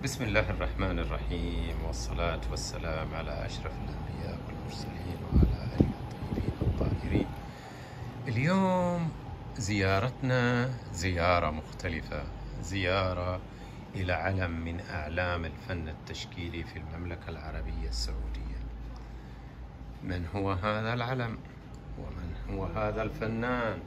بسم الله الرحمن الرحيم، والصلاة والسلام على أشرف الأنبياء والمرسلين وعلى آله الطيبين الطاهرين. اليوم زيارتنا زيارة مختلفة، زيارة إلى علم من أعلام الفن التشكيلي في المملكة العربية السعودية. من هو هذا العلم؟ ومن هو هذا الفنان؟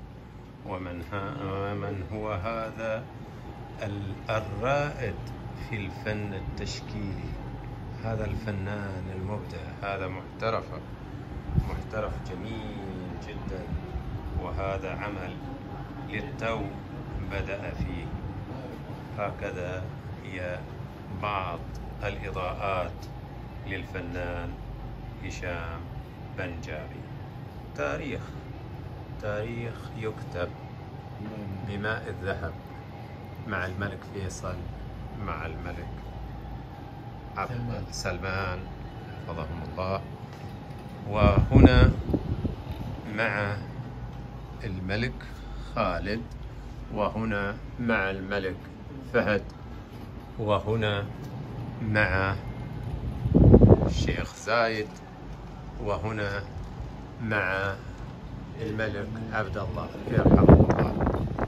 ومن هو هذا الرائد في الفن التشكيلي؟ هذا الفنان المبدع، هذا محترف جميل جدا، وهذا عمل للتو بدأ فيه. هكذا هي بعض الإضاءات للفنان هشام بنجابي. تاريخ يكتب بماء الذهب مع الملك فيصل، مع الملك سلمان حفظهم الله، وهنا مع الملك خالد، وهنا مع الملك فهد، وهنا مع الشيخ زايد، وهنا مع الملك عبد الله يرحمه الله.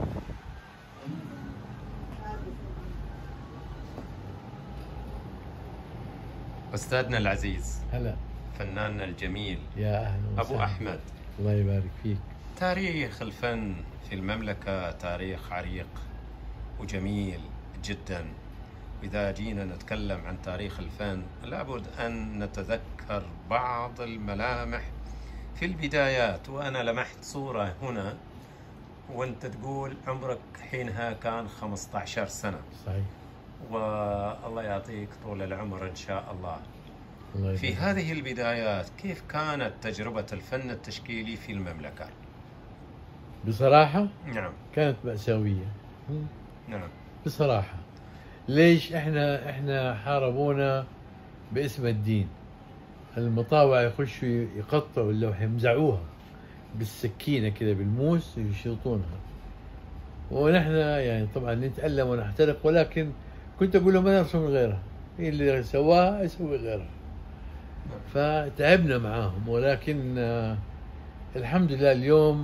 أستاذنا العزيز، هلا، فناننا الجميل يا أهلا وسهلا أبو أحمد. الله يبارك فيك. تاريخ الفن في المملكة تاريخ عريق وجميل جدا. إذا جينا نتكلم عن تاريخ الفن لابد أن نتذكر بعض الملامح في البدايات. وأنا لمحت صورة هنا وأنت تقول عمرك حينها كان 15 سنة. صحيح. والله يعطيك طول العمر إن شاء الله. في هذه البدايات كيف كانت تجربة الفن التشكيلي في المملكة؟ بصراحة نعم. كانت مأساوية. نعم. بصراحة. ليش احنا حاربونا باسم الدين. المطاوع يخشوا يقطعوا اللوحة، يمزعوها بالسكينة كده بالموس يشيطونها، ونحن يعني طبعا نتألم ونحترق، ولكن كنت أقول لهم ما نرسم غيرها، هي اللي سواها يسوي غيرها. فتعبنا معاهم، ولكن الحمد لله اليوم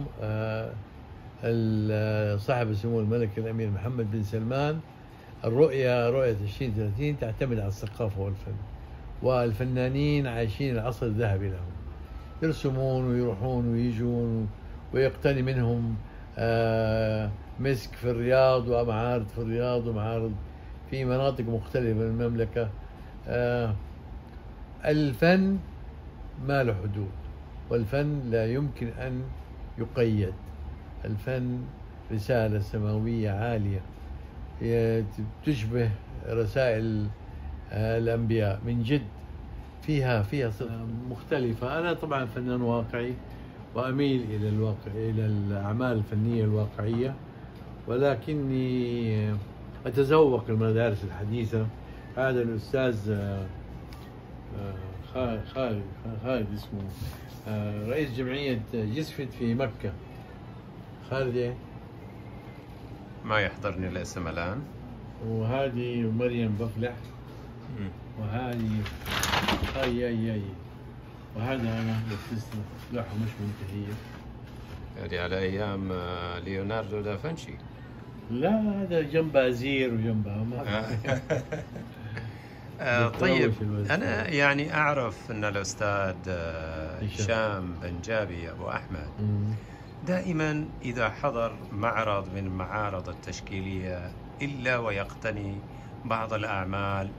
صاحب السمو الملك الأمير محمد بن سلمان رؤية 2030 تعتمد على الثقافة والفن، والفنانين عايشين العصر الذهبي لهم، يرسمون ويروحون ويجون ويقتني منهم مسك في الرياض ومعارض في الرياض ومعارض في مناطق مختلفة من المملكة. الفن ما له حدود، والفن لا يمكن أن يقيد. الفن رسالة سماوية عالية تشبه رسائل الأنبياء من جد، فيها مختلفة. أنا طبعا فنان واقعي وأميل إلى الواقع، إلى الأعمال الفنية الواقعية، ولكني أتذوق المدارس الحديثة. هذا الأستاذ خالد اسمه، رئيس جمعية جسفت في مكة. خالد ما يحضرني الاسم الآن. وهذه مريم بفلح، وهذه هاي وهذا أنا لبست لوحة مش منتهية. هذه على أيام ليوناردو دافنشي. لا، هذا جنبها زير وجنبها طيب، أنا يعني أعرف أن الأستاذ هشام بنجابي أبو أحمد دائما إذا حضر معرض من المعارض التشكيلية إلا ويقتني بعض الأعمال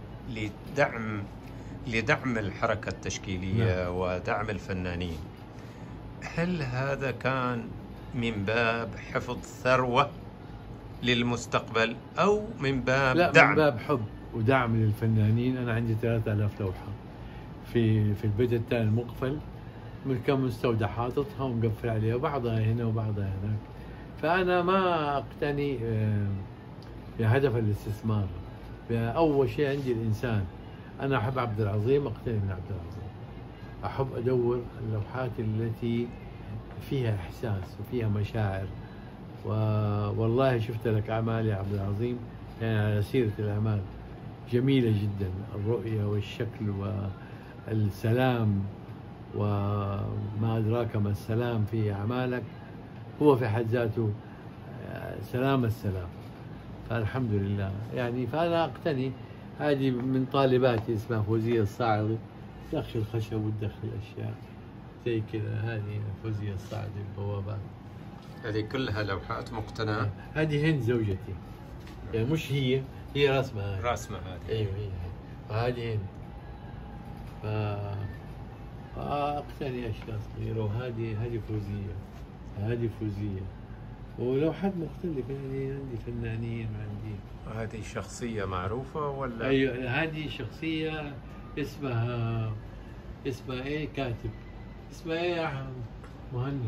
لدعم الحركة التشكيلية ودعم الفنانين. هل هذا كان من باب حفظ ثروة للمستقبل أو من باب دعم؟ من باب حب ودعم للفنانين. أنا عندي 3000 لوحة في البيت الثاني المقفل، من كم مستودع حاططها ومقفل عليها، بعضها هنا وبعضها هناك. فأنا ما أقتني بهدف الاستثمار. أول شيء عندي الإنسان. أنا أحب عبد العظيم، أقتني من عبد العظيم. أحب أدور اللوحات التي فيها إحساس وفيها مشاعر. والله شفت لك أعمال يا عبد العظيم، يعني على سيرة الأعمال، جميلة جدا، الرؤية والشكل والسلام، وما أدراك ما السلام في أعمالك هو في حد ذاته سلام السلام. فالحمد لله يعني. فأنا أقتني، هذه من طالباتي اسمها فوزية الصاعدي، تدخل خشب وتدخل أشياء زي كذا. هذه فوزية الصاعدي البوابات. هذه كلها لوحات مقتناة. هذه هند زوجتي، يعني مش هي رسمة هذه. رسمة هذه. ايوه هي. فهذه هند. فأقتني أشياء صغيرة. وهذه فوزية، هذه فوزية، ولوحات مختلفة. يعني عندي فنانين وعندي. هذه شخصية معروفة ولا؟ أيوة هذه شخصية اسمها إيه كاتب، اسمها إيه يا مهند؟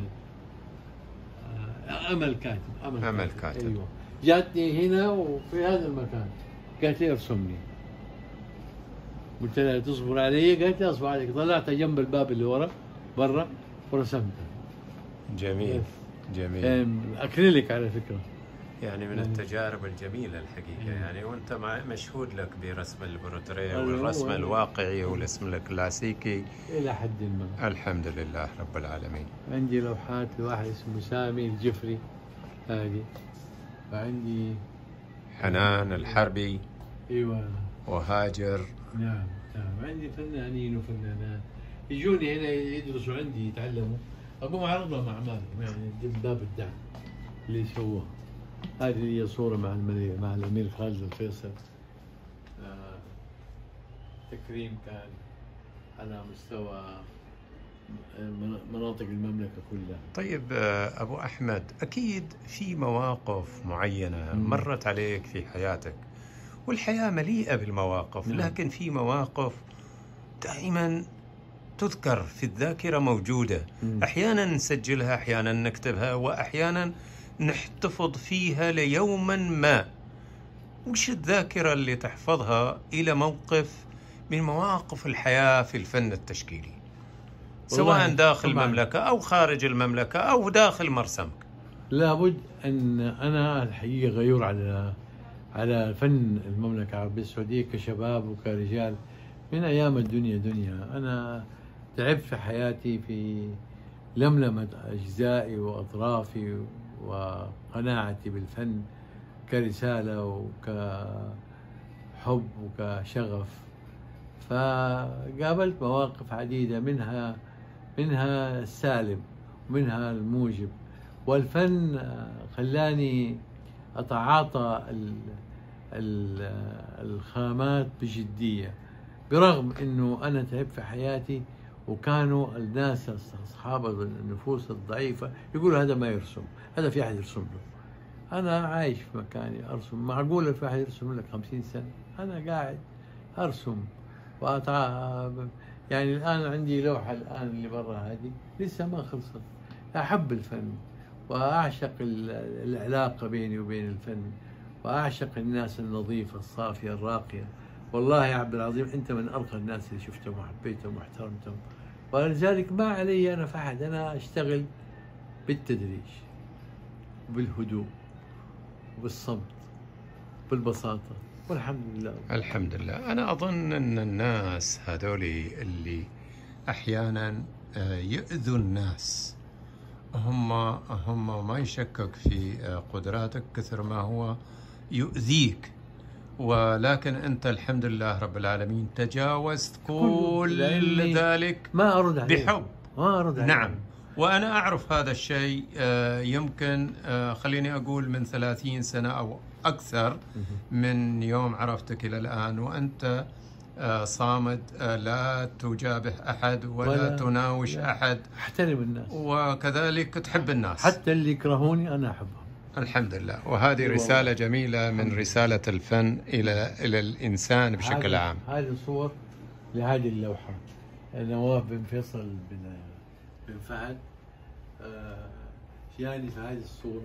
أمل كاتب. أمل كاتب. أيوة جاتني هنا وفي هذا المكان، قالت لي ارسمني. قلت لها تصبر علي؟ قالت لي اصبر عليك. طلعتها جنب الباب اللي ورا برا ورسمتها. جميل جميل. اكريليك على فكرة. يعني من التجارب الجميلة الحقيقة. يعني وانت مشهود لك برسم البورتريه والرسم الواقعي والاسم الكلاسيكي الى حد ما. الحمد لله رب العالمين. عندي لوحات لواحد اسمه سامي الجفري هذه، وعندي حنان الحربي. ايوه. وهاجر. نعم. عندي فنانين وفنانات يجوني هنا يدرسوا عندي يتعلموا، اقوم اعرضهم اعمالهم يعني من باب الدعم اللي سووها. هذه هي صورة مع الأمير خالد الفيصل. تكريم كان على مستوى مناطق المملكة كلها. طيب أبو أحمد، أكيد في مواقف معينة مرت عليك في حياتك، والحياة مليئة بالمواقف. لكن في مواقف دائما تذكر في الذاكرة، موجودة. أحيانا نسجلها، أحيانا نكتبها، وأحيانا نحتفظ فيها ليوما ما. وش الذاكرة اللي تحفظها إلى موقف من مواقف الحياة في الفن التشكيلي، سواء داخل المملكة أو خارج المملكة أو داخل مرسمك؟ لابد أن أنا الحقيقة غيور على فن المملكة العربية السعودية كشباب وكرجال من أيام الدنيا دنيا. أنا تعبت في حياتي في لملمة أجزائي وأطرافي وقناعتي بالفن كرسالة وكحب وكشغف. فقابلت مواقف عديدة، منها السالم ومنها الموجب. والفن خلاني أتعاطى الخامات بجدية، برغم أنه أنا تعبت في حياتي. وكانوا الناس أصحاب النفوس الضعيفة يقولوا هذا ما يرسم، هذا في أحد يرسم له. أنا عايش في مكاني أرسم. معقولة في أحد يرسم لك 50 سنة؟ أنا قاعد أرسم يعني الآن عندي لوحة الآن اللي برا هذه لسه ما خلصت. أحب الفن وأعشق العلاقة بيني وبين الفن، وأعشق الناس النظيفة الصافية الراقية. والله يا عبد العظيم أنت من أرقى الناس اللي شفتهم وحبيتهم واحترمتهم. ولذلك ما علي أنا فحد، أنا أشتغل بالتدريج وبالهدوء وبالصمت وبالبساطة، والحمد لله. الحمد لله. أنا أظن أن الناس هذولي اللي أحيانا يؤذوا الناس هم ما يشكك في قدراتك كثر ما هو يؤذيك. ولكن أنت الحمد لله رب العالمين تجاوزت كل ذلك ما أرد عليه بحب. ما أرد عليه. نعم. وأنا أعرف هذا الشيء يمكن خليني أقول من 30 سنة أو أكثر من يوم عرفتك إلى الآن، وأنت صامد، لا تجابه أحد ولا تناوش أحد. أحترم الناس، وكذلك تحب الناس، حتى اللي يكرهوني أنا أحبهم. الحمد لله. وهذه رسالة جميلة من رسالة الفن إلى الإنسان بشكل عام. هذه صور لهذه اللوحة. نواف بن فيصل بن فهد يعني في هذه الصورة،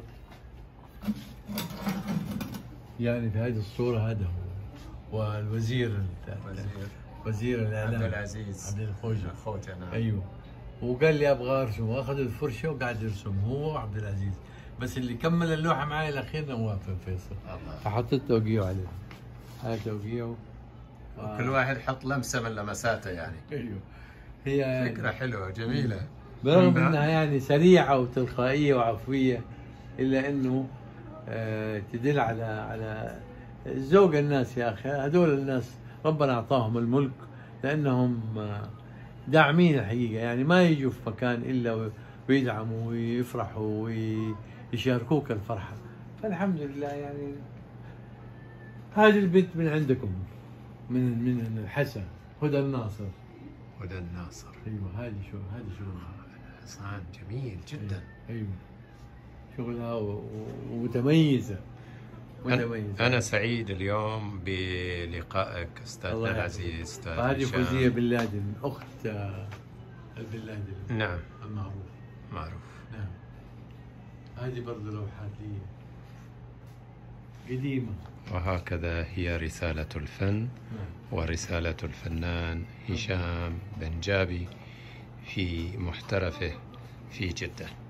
يعني في هذه الصورة هذا هو. والوزير وزير الإعلام عبد العزيز عبد الخوجة. نعم. أيوه. وقال لي أبغى أرسم، وأخذ الفرشة وقاعد يرسم هو وعبد العزيز. بس اللي كمل اللوحة معي الأخير نواف بن فيصل. فحطيت توقيعه عليه. هذا توقيعه كل واحد حط لمسة من لمساته يعني. ايوه، هي فكرة حلوة جميلة، برغم انها يعني سريعه وتلقائيه وعفويه، الا انه تدل على ذوق الناس. يا اخي هذول الناس ربنا اعطاهم الملك لانهم داعمين الحقيقه، يعني ما يجوا في مكان الا ويدعموا ويفرحوا ويشاركوك الفرحه. فالحمد لله يعني هذه البنت من عندكم، من الحسا، هدى الناصر. هدى الناصر، ايوه هذه شغلها حصان جميل جدا. ايوه شغلها ومتميزه. أنا سعيد اليوم بلقائك أستاذنا العزيز أستاذ هشام. هذه فوزية بن لادن، أخت بن لادن. نعم، معروف. نعم، هذه برضه لوحات لي قديمة. وهكذا هي رسالة الفن ورسالة الفنان هشام بن جابي في محترفه في جدة.